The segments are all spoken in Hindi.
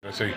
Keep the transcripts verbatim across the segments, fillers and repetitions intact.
सही।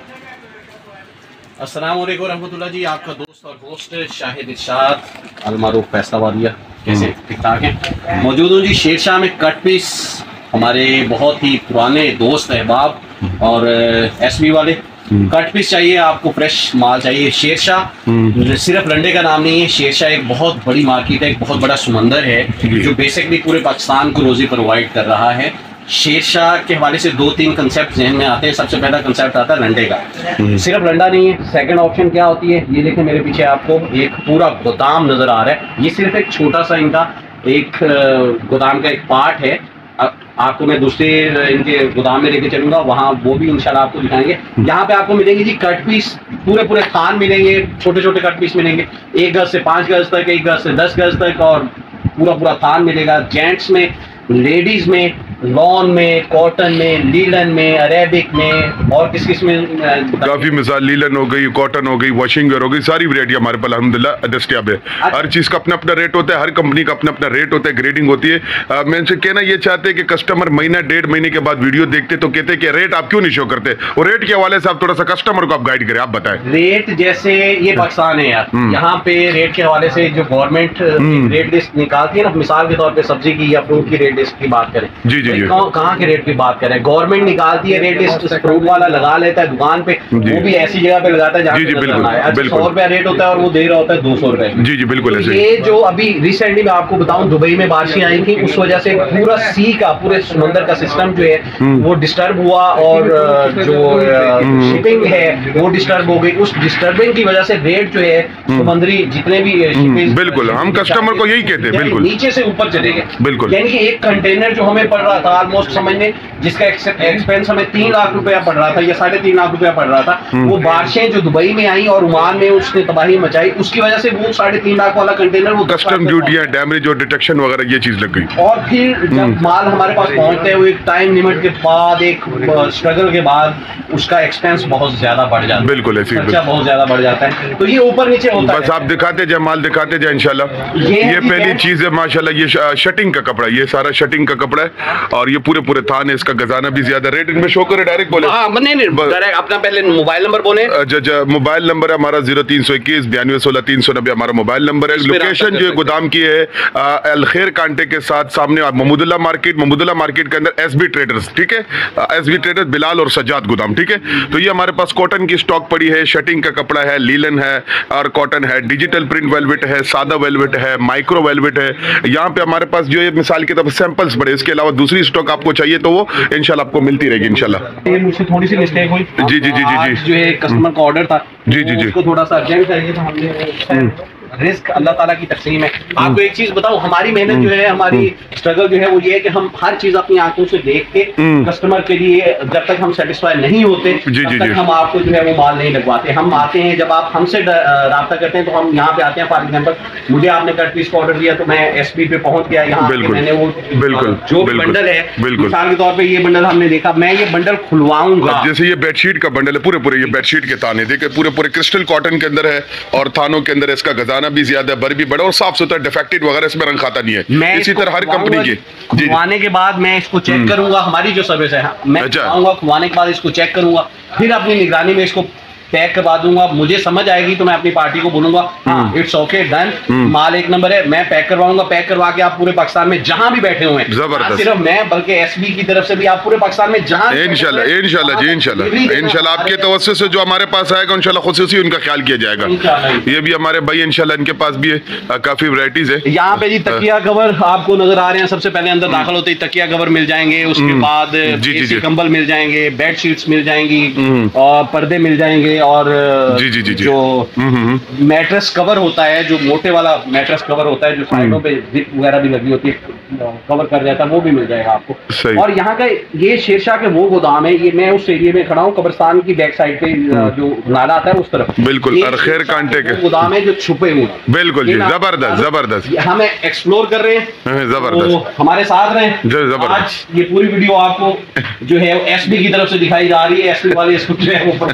अस्सलाम वालेकुम रहमतुल्लाह जी, आपका दोस्त और होस्ट शाहिद इरशाद अलमारूफ फैसलाबादिया। कैसे ठीक ठाक हैं? मौजूद हूँ जी शेरशाह में। कट पीस हमारे बहुत ही पुराने दोस्त अहबाब और एसबी वाले कट पीस चाहिए आपको, फ्रेश माल चाहिए। शेरशाह सिर्फ रंडे का नाम नहीं है, शेरशाह एक बहुत बड़ी मार्केट है, एक बहुत बड़ा समंदर है जो बेसिकली पूरे पाकिस्तान को रोजी प्रोवाइड कर रहा है। शेरशाह के हवाले से दो तीन कंसेप्ट जहन में आते हैं। सबसे पहला कंसेप्ट आता है रंडे का। सिर्फ रंडा नहीं है, सेकंड ऑप्शन क्या होती है, ये देखें मेरे पीछे आपको एक पूरा गोदाम नजर आ रहा है। ये सिर्फ एक छोटा सा इनका एक गोदाम का एक पार्ट है। आपको मैं दूसरे इनके गोदाम में लेके चलूंगा, वहाँ वो भी इंशाल्लाह आपको दिखाएंगे। यहाँ पे आपको मिलेंगे जी कट पीस, पूरे पूरे थान मिलेंगे, छोटे छोटे कट पीस मिलेंगे, एक गज से पाँच गज तक, एक गज से दस गज तक, और पूरा पूरा थान मिलेगा। जेंट्स में, लेडीज में, लॉन में, कॉटन में, लीलन में, अरेबिक में, और किस किस में काफी मिसाल लीलन हो गई, कॉटन हो गई, वॉशिंग वेयर हो गई, सारी वैरायटी हमारे पास अल्हम्दुलिल्लाह दस्तयाब है। हर चीज का अपना अपना रेट होता है, हर कंपनी का अपना अपना रेट होता है, ग्रेडिंग होती है। आ, मैं इनसे कहना ये चाहते हैं कि कस्टमर महीना डेढ़ महीने के बाद वीडियो देखते तो कहते हैं कि रेट आप क्यों नहीं शो करते, और रेट के हवाले से आप थोड़ा सा कस्टमर को आप गाइड करें, आप बताएं। रेट जैसे ये पाकिस्तान है यार, यहाँ पे रेट के हवाले से जो गवर्नमेंट रेट लिस्ट निकालती है ना, मिसाल के तौर पे सब्जी की या फ्रूट की रेट लिस्ट की बात करें, जी जी कहाँ के रेट की बात करें, गवर्नमेंट निकालती है रेट लिस्ट, फ्रूट वाला लगा लेता है दुकान पे, वो भी ऐसी जगह पे लगाता है जहाँ पे सौ रुपया रेट होता है और वो दे रहा होता है दो सौ रुपए। जी जी बिल्कुल ऐसे। ये जो अभी रिसेंटली मैं आपको बताऊं, दुबई में बारिशें आई थी, उस वजह से पूरा सी का, पूरे समंदर का सिस्टम जो है वो डिस्टर्ब हुआ, और जो शिपिंग है वो डिस्टर्ब हो गई। उस डिस्टर्बिंग की वजह से रेट जो है समुद्री जितने भी बिल्कुल, हम कस्टमर को यही कहते हैं, बिल्कुल नीचे से ऊपर चले गए। बिल्कुल, यानी कि एक कंटेनर जो हमें पड़ रहा था ऑलमोस्ट समझने, जिसका एक्सपेंस हमें तीन लाख रुपया पड़ रहा था या साढ़े तीन लाख रुपया पड़ रहा था, वो बारिशें जो दुबई में आई और ओमान में उसने तबाही मचाई, उसकी वजह से वो साढ़े तीन लाख वाला कंटेनर वो कस्टम ड्यूटियां, डैमेज और डिटेक्शन वगैरह ये चीज लग गई। और फिर जब माल हमारे पास पहुंचते हुए एक टाइम लिमिट के बाद, एक स्ट्रगल के बाद, उसका एक्सपेंस बहुत ज्यादा बढ़ जाता है। बिल्कुल ऐसे, खर्चा बहुत ज्यादा बढ़ जाता है। तो ये ऊपर नीचे होता है। बस आप दिखाते जाए, माल दिखाते जाए इंशाल्लाह। ये, ये पहली चीज है माशाल्लाह, ये शटिंग का कपड़ा, ये सारा शटिंग का कपड़ा है, और ये पूरे पूरे थान है, इसका गजाना भी ज्यादा। रेट इनमें शो करे, डायरेक्ट बोले। हाँ, नहीं नहीं डायरेक्ट अपना पहले मोबाइल नंबर बोले। मोबाइल नंबर है हमारा जीरो तीन सौ इक्कीस बयानवे सोलह तीन सौ नब्बे हमारा मोबाइल नंबर है। लोकेशन जो है गोदाम की है अलखेर कांटे के साथ सामने महमूदुल्लाह मार्केट, महमूदुल्लाह मार्केट के अंदर एसबी ट्रेडर्स, ठीक है, एसबी ट्रेडर्स बिलाल और सज्जाद गोदाम, ठीक है। तो ये हमारे पास कॉटन की स्टॉक पड़ी है, शटिंग का कपड़ा है, लीलन है और कॉटन है, डिजिटल प्रिंट वेलवेट है, सादा वेलवेट है, माइक्रो वेलवेट है। यहाँ पे हमारे पास जो है मिसाल की तरफ सैंपल्स पड़े, इसके अलावा दूसरी स्टॉक आपको चाहिए तो वो इंशाल्लाह आपको मिलती रहेगी इंशाल्लाह। ये मुझसे थोड़ी सी मिस्टेक हुई। जी जी जी जी जो है कस्टमर का ऑर्डर था, जी जी जी, उसको थोड़ा सा अर्जेंट चाहिए था, हमने रिस्क अल्लाह ताला की तकसीम है। आपको एक चीज बताऊं, हमारी मेहनत जो है, हमारी स्ट्रगल जो है वो ये है कि हम हर चीज अपनी आंखों से देख के कस्टमर के लिए, जब तक हम सेटिस्फाई नहीं होते तब तक हम आपको जो है वो माल नहीं लगवाते। हम आते हैं, जब आप हमसे राब्ता करते हैं तो हम यहाँ पे आते हैं। फॉर एग्जाम्पल मुझे आपने कट पीस का ऑर्डर दिया तो मैं एसपी पे पहुंच गया, यहाँ मैंने वो बिल्कुल जो बंडल है, मिसाल के तौर पे ये बंडल हमने देखा, मैं ये बंडल खुलवाऊंगा। जैसे ये बेडशीट का बंडल है, पूरे पूरे ये बेडशीट के ताने देखे, पूरे पूरे क्रिस्टल कॉटन के अंदर है, और थानों के अंदर इसका गजाना भी ज्यादा है, भी बड़ा और साफ सुथरा, डिफेक्टेड वगैरह इसमें रंग खाता नहीं है। इसी तरह हर कंपनी की खुलवाने के बाद मैं इसको चेक करूंगा, हमारी जो सर्विस है, मैं आऊंगा खुलवाने के बाद इसको चेक करूंगा, फिर अपनी निगरानी में इसको पैक करवा दूंगा। मुझे समझ आएगी तो मैं अपनी पार्टी को बोलूंगा हाँ इट्स ओके डन, माल एक नंबर है, मैं पैक करवाऊंगा। पैक करवा के आप पूरे पाकिस्तान में जहां भी बैठे हुए हैं, सिर्फ मैं बल्कि एसबी की तरफ से भी आप पूरे पाकिस्तान में जहां, इंशाल्लाह इंशाल्लाह जी इंशाल्लाह इंशाल्लाह आपके तवज्जुह से जो हमारे पास आएगा इंशाल्लाह खुसूसी उनका ख्याल किया जाएगा। ये भी हमारे भाई इंशाल्लाह इनके पास भी काफी वैरायटीज है। यहाँ पे जी तकिया कवर आपको नजर आ रहे हैं, सबसे पहले अंदर दाखिल होते ही तकिया कवर मिल जाएंगे, उसके बाद एसी कंबल मिल जाएंगे, बेड शीट्स मिल जाएंगी, और पर्दे मिल जाएंगे, और जी जी जी जी। जो मैट्रेस कवर होता है, जो मोटे वाला मैट्रेस कवर होता है, जो साइडों पे जिप वगैरह भी लगी होती है, कवर कर जाता है, वो भी मिल जाएगा आपको। और यहाँ का ये शेरशाह के वो गोदाम है, ये मैं उस एरिया में खड़ा हूँ, कब्रिस्तान की बैक साइड पे जो नाला आता है उस तरफ, बिल्कुल अलखेर कांटे के गोदाम है जो छुपे हुए, बिल्कुल जी, जबरदस्त जबरदस्त, हम एक्सप्लोर कर रहे हैं, जबरदस्त, हमारे साथ रहे। आज ये पूरी वीडियो आपको जो है एसबी की तरफ से दिखाई जा रही है, एसबी वाले इसको जो है वो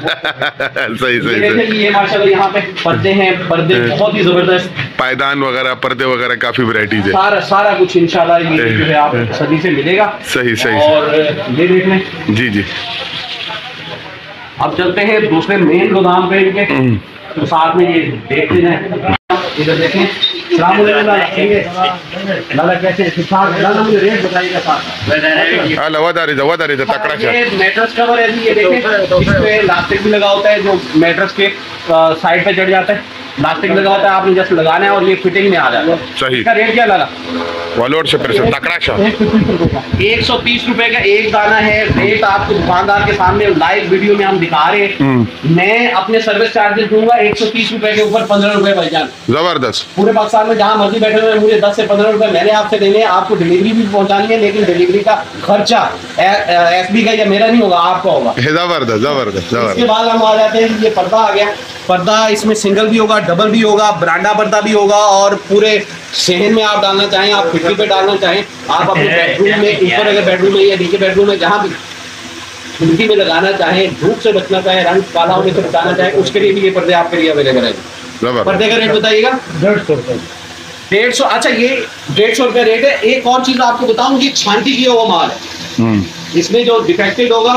सही सही सही। ये माशाल्लाह यहाँ पे पर्दे हैं, पर्दे बहुत ही जबरदस्त, पायदान वगैरह, पर्दे वगैरह काफी वैरायटीज है, सारा सारा कुछ इंशाल्लाह ये जो है आप सदी से मिलेगा। सही सही, और ये देख लें जी जी, अब चलते हैं दूसरे मेन गोदाम पे इनके, तो साथ में ये देखते हैं। इधर देखें, सलाम लाला कैसे ठीक ठाक, लाला मुझे रेट बताइएगा साथ। हां लवादारी दवादारी तकड़ा ये मैट्रेस कवर है जी, ये देखें इसमें इलास्टिक भी लगा होता है जो मैट्रेस के साइड पे चढ़ जाता है, इलास्टिक लगा होता है, आपने जस्ट लगाना है और ये फिटिंग में आ जाता है। सही। इसका रेट क्या लगा? वालोर से फिर से तकड़ा शा एक सौ तीस रुपए का एक दाना है। रेट आपको दुकानदार के सामने लाइव वीडियो में हम दिखा रहे हैं। मैं अपने सर्विस चार्जेस दूंगा एक सौ तीस रुपए के ऊपर पंद्रह रुपए भाईजान। जबरदस्त। पूरे पाकिस्तान में जहां मर्जी बैठे हुए मुझे दस से पंद्रह रुपए मैंने आपसे देने हैं, आपको डिलीवरी भी पहुंचानी है, लेकिन डिलीवरी का खर्चा एस बी का या मेरा नहीं होगा, आपका होगा। जबरदस्त जबरदस्त जबरदस्त। इसके बाद हम आ जाते हैं, ये पर्दा आ गया। पर्दा इसमें सिंगल भी होगा, डबल भी होगा, बरांडा पर्दा भी होगा, और पूरे सहन में आप डालना चाहें, आप खिड़की पे डालना चाहें, आप अपने बेडरूम में ऊपर अगर बेडरूम में या नीचे बेडरूम में जहाँ भी खिड़की में लगाना चाहें, धूप से बचना चाहें, रंग काला होने से बचाना चाहें, उसके लिए भी ये पर्दे आपके लिए अवेलेबल है। पर्दे का रेट बताइएगा? डेढ़ सौ रुपये डेढ़ सौ अच्छा ये डेढ़ सौ रुपये रेट है। एक और चीज़ आपको बताऊँ, ये छांटी किया हुआ माल है, इसमें जो डिफेक्टेड होगा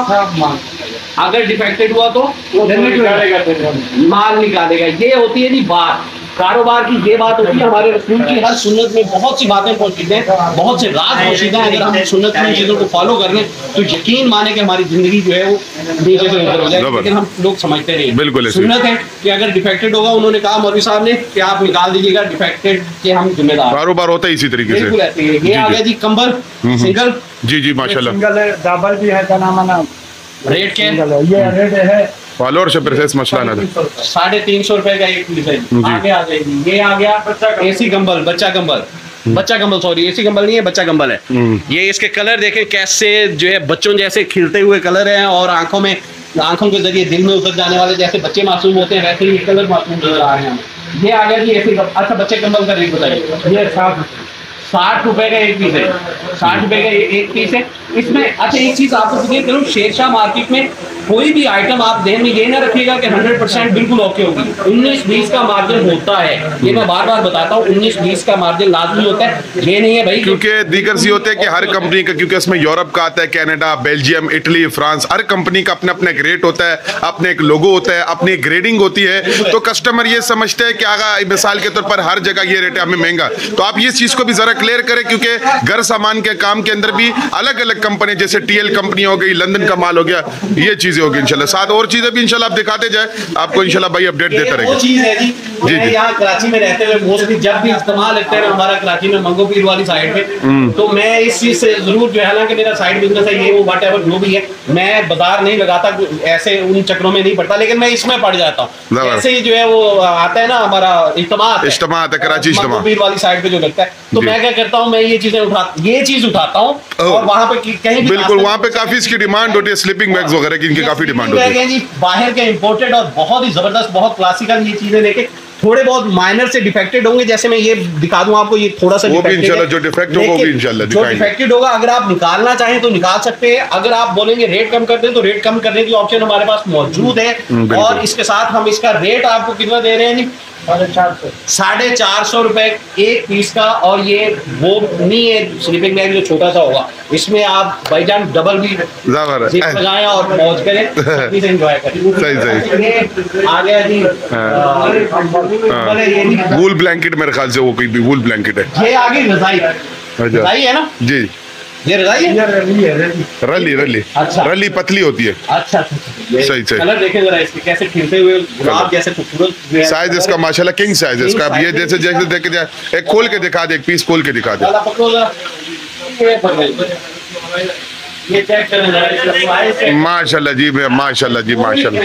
अगर डिफेक्टेड हुआ तो वो निकालेगा, माल निकालेगा। ये होती है नहीं बात, कारोबार की ये बात होती है। हमारे रसूल की हर सुन्नत में बहुत सी बातें पोशीदा हैं, बहुत से राज पोशीदा हैं। अगर हम सुन्नत की चीज़ों को फॉलो कर लें तो यकीन माने कि हमारी जिंदगी जो है वो नीचे से ऊपर हो जाएगी, लेकिन हम लोग समझते नहीं। बिल्कुल सुन्नत है कि अगर डिफेक्टेड होगा, उन्होंने कहा मौलवी साहब ने कि आप निकाल दीजिएगा डिफेक्टेड के, हम जिम्मेदार। कारोबार होता है इसी तरीके से। बिल्कुल ऐसे ही। ये आ गया जी कंबल सिंगल। जी जी माशाल्लाह। सिंगल है, डबल भी है, क्या नाम है ना, रेट क्या है? ये रेट है वालोर से फिर से मसला ना था। साढ़े तीन सौ रुपए का एक पीस है। आगे आ जाएगी, ये आ गया एसी कंबल, बच्चा कंबल, बच्चा कंबल सॉरी एसी कंबल नहीं है, बच्चा कंबल है। ये इसके कलर देखें कैसे जो है बच्चों जैसे खिलते हुए कलर हैं, और आंखों में आंखों के जरिए दिल में उतर जाने वाले जैसे बच्चे मासूम होते हैं, वैसे ही कलर मासूम नजर आ रहे हैं। ये आ गया जी एसी कंबल। अच्छा बच्चे कंबल का रेट बताइए। ये साठ साठ रुपए का एक पीस है, साठ रुपए का एक पीस है इसमें। अच्छा एक चीज आपको क्लियर करूँ, शेरशाह मार्केट में कोई भी आइटम आप ध्यान में ये ना रखिएगा कि हंड्रेड परसेंट बिल्कुल ओके होगी। उन्नीस बीस का मार्जिन होता है, ये मैं बार बार बताता हूँ, उन्नीस बीस का मार्जिन लाजमी होता है। ये नहीं है भाई क्योंकि दीगर सी होते हैं कि हर कंपनी का, क्योंकि इसमें यूरोप का आता है, कनाडा, बेल्जियम, इटली, फ्रांस, हर कंपनी का अपना अपना एक रेट होता है, अपने एक लोगो होता है, अपनी एक ग्रेडिंग होती है। तो कस्टमर ये समझते हैं कि अगर मिसाल के तौर पर हर जगह ये रेट है हमें महंगा, तो आप इस चीज को भी जरा क्लियर करें, क्योंकि घर सामान के काम के अंदर भी अलग अलग कंपनी, जैसे टीएल कंपनी हो गई, लंदन का माल हो गया, ये चीजें होगी इंशाल्लाह। साथ और चीजें भी इंशाल्लाह आप दिखाते जाए, आपको इंशाल्लाह भाई अपडेट देता रहेगा। वो चीज है जी, जी मैं यहाँ कराची में रहते हुए मोस्टली जब भी इस्तेमाल लगता है ना हमारा कराची में मंगो पीर वाली साइड पे, तो मैं इस चीज से जरूर जो है, हालांकि मेरा साइड बिजनेस है ये वो वट एवर जो भी है, मैं बाजार नहीं लगाता, ऐसे उन चक्रों में नहीं पड़ता, लेकिन मैं इसमें पड़ जाता हूँ। ऐसे ही जो है वो आता है ना हमारा इज्तिमा इज्तिमा आता है कराची, मंगो पीर वाली साइड पे जो लगता है, तो मैं क्या करता हूँ, मैं ये चीजें उठा ये चीज उठाता हूँ, और वहाँ पे कहीं बिल्कुल वहाँ पे काफी इसकी डिमांड होती है, स्लीपिंग बैग्स वगैरह की इनकी काफी डिमांड होती है जी, बाहर के इंपोर्टेड और बहुत ही जबरदस्त, बहुत क्लासिकल ये चीजें लेके थोड़े बहुत माइनर से डिफेक्टेड होंगे, जैसे मैं ये दिखा दूं आपको, ये थोड़ा सा वो भी इंशाल्लाह जो डिफेक्ट होगा वो भी इंशाल्लाह जो डिफेक्टेड होगा, अगर आप निकालना चाहें तो निकाल सकते हैं। अगर आप बोलेंगे रेट कम कर दें तो रेट कम करने की ऑप्शन हमारे पास मौजूद है। और इसके साथ हम इसका रेट आपको कितना दे रहे हैं जी? साढ़े चार सौ साढ़े चार सौ रुपए एक पीस का। और ये वो नहीं है स्लीपिंग बैग जो छोटा सा होगा, इसमें आप भाईजान डबल भी जिप लगाएं और मौज करें, एंजॉय करें। सही सही। ये आ गया जी वूल ब्लैंकेट, मेरे ख्याल से वो कोई भी वूल ब्लैंकेट है। ये आ गई रजाई, रजाई है ना जी, ये रजाई है, रली है, रली रली अच्छा रली पतली होती है। अच्छा सही सही। कलर देखें जरा इसके कैसे खिलते हुए गुलाब जैसे खूबसूरत। साइज इसका माशाल्लाह किंग साइज है इसका। अब ये जैसे जैसे देख के एक खोल के दिखा दे, एक पीस खोल के दिखा दे। ये चेक करें माशाल्लाह जी, माशाल्लाह जी, माशाल्लाह।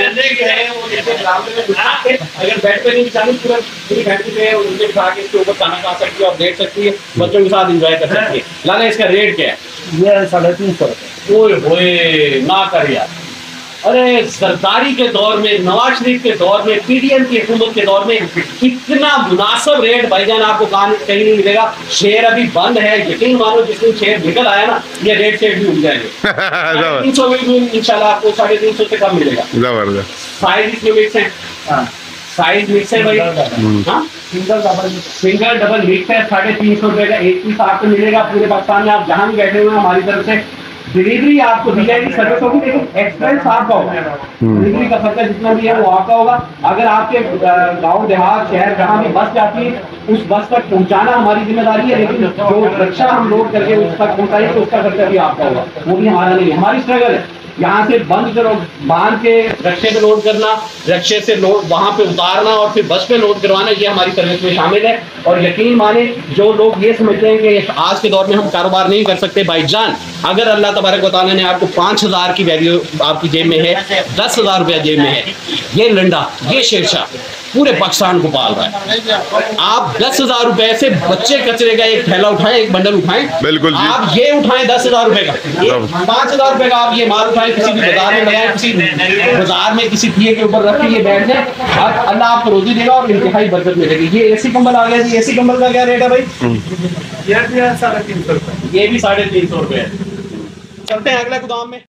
अगर बेड पे नहीं बिछानी, पूरा पूरी फैमिली पे उनके बिठा के इसके ऊपर खाना खा सकती है और देख सकती है, बच्चों के साथ एंजॉय कर सकती है। लाला इसका रेट क्या है? ये साढ़े तीन सौ रुपये। ओए होए ना कर यार, अरे सरदारी के दौर में, नवाज शरीफ के दौर में, पीडीएम की हुकूमत के दौर में इतना मुनासिब रेट भाईजान आपको कहीं नहीं मिलेगा। शेयर अभी बंद है, यकीन मानो जिस दिन शेयर निकल आया ना, ये रेट शेयर भी उठ जाएंगे। तीन सौ में इंशाल्लाह आपको साढ़े तीन सौ से कम मिलेगा। जबरदस्त साइज इसमें मिक्स है, साइज मिक्स है भाई, हाँ single double single double mix है। साढ़े तीन सौ रुपए का एक पीस आपको मिलेगा। पूरे पाकिस्तान में आप जहाँ भी बैठे हुए हैं हमारी तरफ से डिलीवरी आपको दी जाएगी, सर्विस होगी, लेकिन एक्सपेंस आपका होगा। डिलीवरी का खर्चा जितना भी है वो आपका होगा। अगर आपके गांव देहात शहर जहाँ भी बस जाती है उस बस तक पहुंचाना हमारी जिम्मेदारी है, लेकिन जो रक्षा हम लोड करके उस तक पहुंचाएंगे तो उसका खर्चा भी आपका होगा, वो भी हमारा नहीं है। हमारी स्ट्रगल है यहाँ से बंद करो, बांध के रक्षे पे लोड करना, रक्षे से लोड वहां पे उतारना और फिर बस पे लोड करवाना, ये हमारी सर्विस में शामिल है। और यकीन माने जो लोग ये समझते हैं कि आज के दौर में हम कारोबार नहीं कर सकते, भाईजान अगर अल्लाह तबारक व तआला ने आपको पाँच हजार की वैल्यू आपकी जेब में है, दस हजार रुपया जेब में है, ये लंडा ये शेरशाह पूरे पाकिस्तान को पाल रहा है। आप दस हजार रुपए से बच्चे कचरे का एक थैला उठाएं, एक बंडल उठाएं, बिल्कुल जी। आप ये उठाएं दस हजार रुपए का, पांच हजार रुपए का आप ये माल उठाएं, किसी भी बाजार में लगाएं, किसी बाजार में किसी दिए के ऊपर रख के ये बैठ जाए, आप अल्लाह आपको रोजी देगा और इंतहाई बरकत मिलेगी। ये एसी कंबल आ गया जी, एसी कंबल का क्या रेट है भाई? ये भी है साढ़े तीन सौ रुपये। ये भी साढ़े तीन सौ रुपए है। चलते हैं अगले गोदाम में।